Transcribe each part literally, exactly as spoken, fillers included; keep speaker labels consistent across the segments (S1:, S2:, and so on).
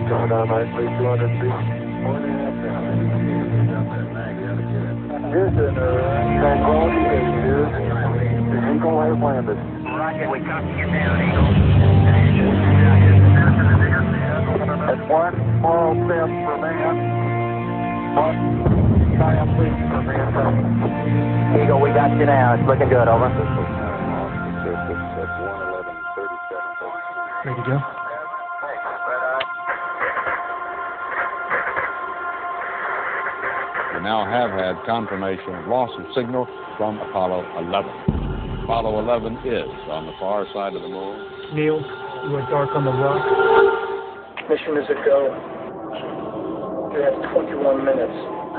S1: Coming down nicely, two hundred feet. Houston, uh, tranquility is here. The Eagle has landed.
S2: Roger, we copy you down, Eagle.
S1: That's one small step for man, one giant leap for mankind.
S2: Eagle, we got you now. It's looking good, over.
S3: Ready to go?
S4: We now have had confirmation of loss of signal from Apollo eleven. Apollo eleven is on the far side of the moon.
S3: Neil, you went dark on the rock. Mission is a go. You have twenty-one minutes.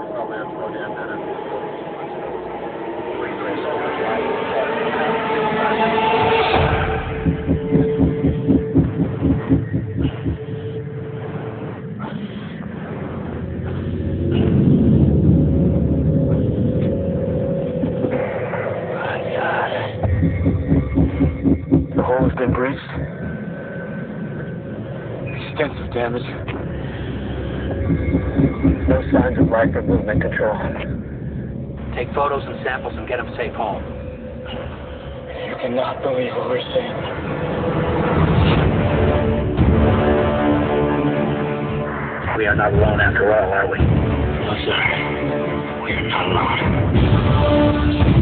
S3: The hole has been breached. Extensive damage. No signs of micro movement control.
S2: Take photos and samples and get them safe home.
S3: You cannot believe what we're seeing.
S2: We are not alone after all, are we?
S3: No, sir. We are not alone.